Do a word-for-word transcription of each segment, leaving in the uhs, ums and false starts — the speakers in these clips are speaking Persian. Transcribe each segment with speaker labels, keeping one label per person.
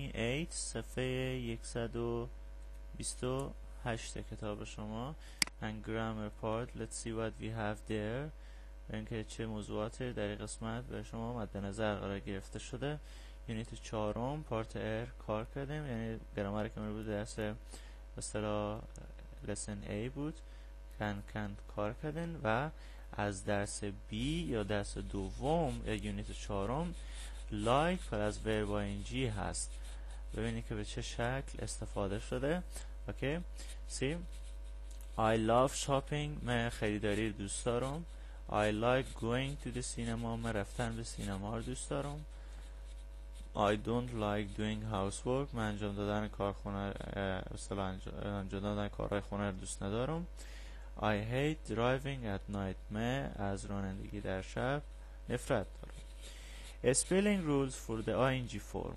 Speaker 1: هشت صفحه صد و بیست و هشت کتاب شما. and grammar part. let's see what we have there. اینکه چه موضوعات در این قسمت به شما مد نظر قرار گرفته شده. یونیت چهارم پارت ار کار کردیم، یعنی گرامر که مربوط به درس به اصطلاح lesson A بود. کن کن کار کردین و از درس B یا درس دوم یا یونیت چهارم like پس verb ing هست. ببینید که به چه شکل استفاده شده. اوکی سی I love shopping. من خریداری دوست دارم. I like going to the cinema. من رفتن به سینما رو دوست دارم. I don't like doing housework. من انجام دادن کارخونه اصطلاح انجام دادن کارهای خونه رو دوست ندارم. I hate driving at night. من از رانندگی در شب نفرت دارم. Spelling rules for the ing form.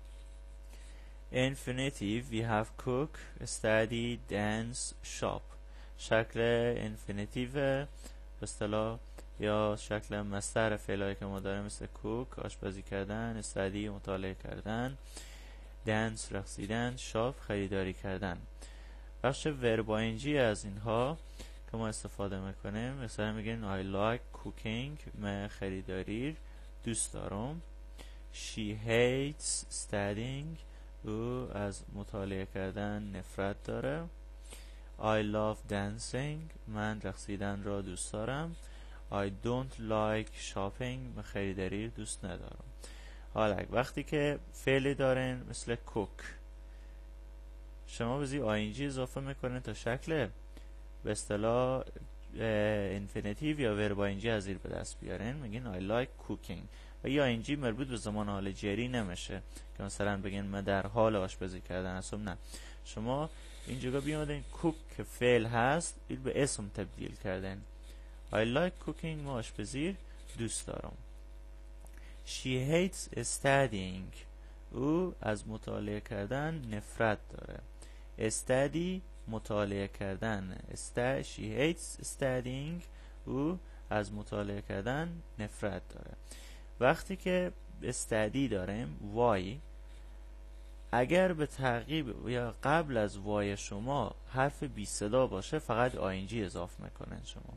Speaker 1: Infinitive we have cook, study, dance, shop. شکل infinitive به اصطلاح یا شکل مصدر فعلایی که ما داریم مثل کوک آشپزی کردن، استادی مطالعه کردن، دنس رقصیدن، شاپ خریداری کردن. بخش ورب آینجی از اینها که ما استفاده میکنیم مثلا میگیم I like cooking. من خریداری دوست دارم. She hates studying. او از مطالعه کردن نفرت داره. I love dancing. من رقصیدن را دوست دارم. I don't like shopping. من خریداری دوست ندارم. حالا وقتی که فعلی دارین مثل cook شما بزی آینجی اضافه میکنین تا شکل به اصطلاح infinitive یا verb آینجی از زیر به دست بیارین. میگین I like cooking و یا آینجی مربوط به زمان حال جری نمیشه که مثلا بگین من در حال آشپزی کردن هستم. نه، شما این جگه بیادین کوک که فعل هست این به اسم تبدیل کردن. I like cooking. ما آشپزی دوست دارم. She hates studying. او از مطالعه کردن نفرت داره. study مطالعه کردن. Sta- She hates studying. او از مطالعه کردن نفرت داره. وقتی که study داریم why اگر به تعقیب یا قبل از وای شما حرف بی صدا باشه فقط آینجی اضافه میکنن. شما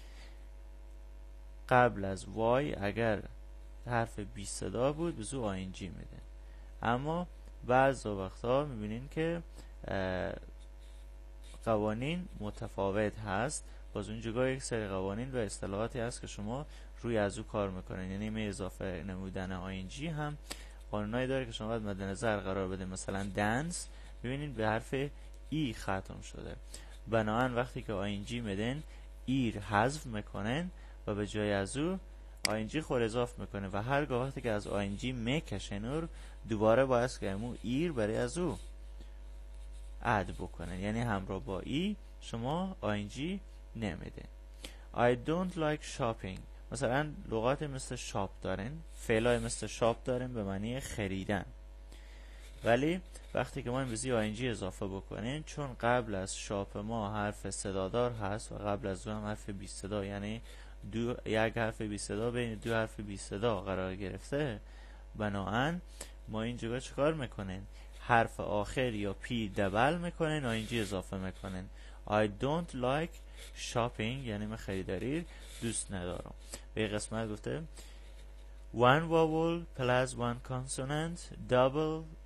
Speaker 1: قبل از وای اگر حرف بی صدا بود بزو آینجی میدن. اما بعض وقتا میبینین که قوانین متفاوت هست. باز اون جگاه یک سری قوانین و اصطلاحاتی هست که شما روی از او کار میکنن. یعنی می اضافه نمودن آینجی هم قانونایی داره که شما باید مد نظر قرار بده. مثلا دنس ببینید به حرف ای ختم شده. بنابراین وقتی که آینجی میدن ایر حذف میکنن و به جای از او آینجی خود اضافه میکنه و هرگاه وقتی که از آینجی میکشن او دوباره باید که امو ایر برای از او اد بکنن. یعنی همراه با ای شما آینجی نمیده. I don't like shopping. مثلا لغات مثل شاپ دارن، فعلای مثل شاپ دارن به معنی خریدن، ولی وقتی که ما این بزی آینجی اضافه بکنیم چون قبل از شاپ ما حرف صدادار هست و قبل از اون هم حرف بی صدا، یعنی دو یک حرف بی صدا بین دو حرف بی صدا قرار گرفته، بنابراین ما این جگاه چکار میکنن؟ حرف آخر یا پی دبل میکنن آینجی اضافه میکنن. I don't like shopping یعنی من خریداری دوست ندارم. به قسمت گفته one vowel plus one consonant double